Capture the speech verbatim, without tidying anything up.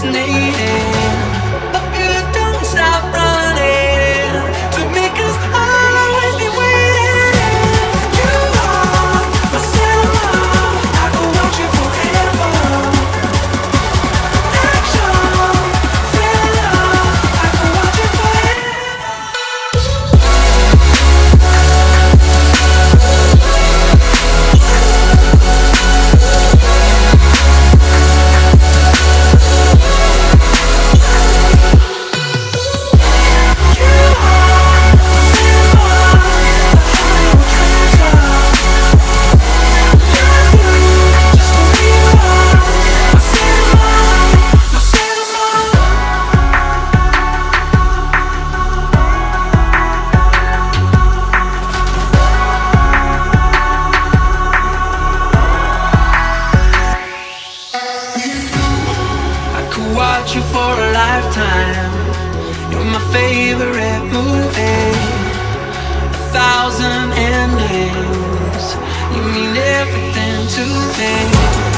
fascinating. But you don't stop running to make us always be waiting. You are my cinema, I could watch you forever. Action, thriller, I could watch you forever. Watch you for a lifetime. You're my favorite movie. A thousand endings. You mean everything to me.